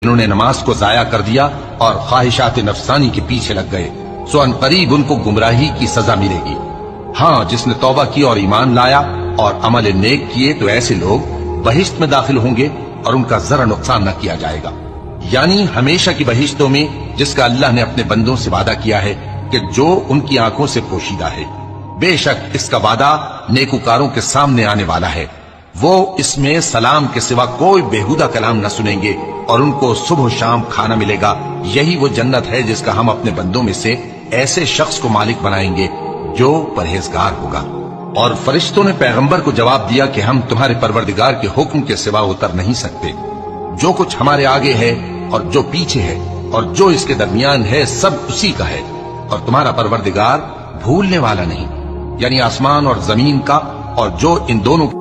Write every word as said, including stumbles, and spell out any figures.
انہوں نے نماز کو ضائع کر دیا اور خواہشات نفسانی کے پیچھے لگ گئے، سو ان قریب ان کو گمراہی کی سزا ملے گی۔ ہاں، جس نے توبہ کی اور ایمان لایا اور عمل نیک کیے تو ایسے لوگ بہشت میں داخل ہوں گے اور ان کا ذرا نقصان نہ کیا جائے گا، یعنی ہمیشہ کی بہشتوں میں، جس کا اللہ نے اپنے بندوں سے وعدہ کیا ہے کہ جو ان کی آنکھوں سے پوشیدہ ہے۔ بے شک اس کا وعدہ نیکوکاروں کے سامنے آنے والا ہے، وہ اس میں سلام کے سوا کوئی بےہودہ کلام نہ سنیں گے اور ان کو صبح و شام کھانا ملے گا۔ یہی وہ جنت ہے جس کا ہم اپنے بندوں میں سے ایسے شخص کو مالک بنائیں گے جو پرہیزگار ہوگا۔ اور فرشتوں نے پیغمبر کو جواب دیا کہ ہم تمہارے پروردگار کے حکم کے سوا اتر نہیں سکتے، جو کچھ ہمارے آگے ہے اور جو پیچھے ہے اور جو اس کے درمیان ہے سب اسی کا ہے، اور تمہارا پروردگار بھولنے والا نہیں، یعنی آسمان اور زمین کا اور جو ان دونوں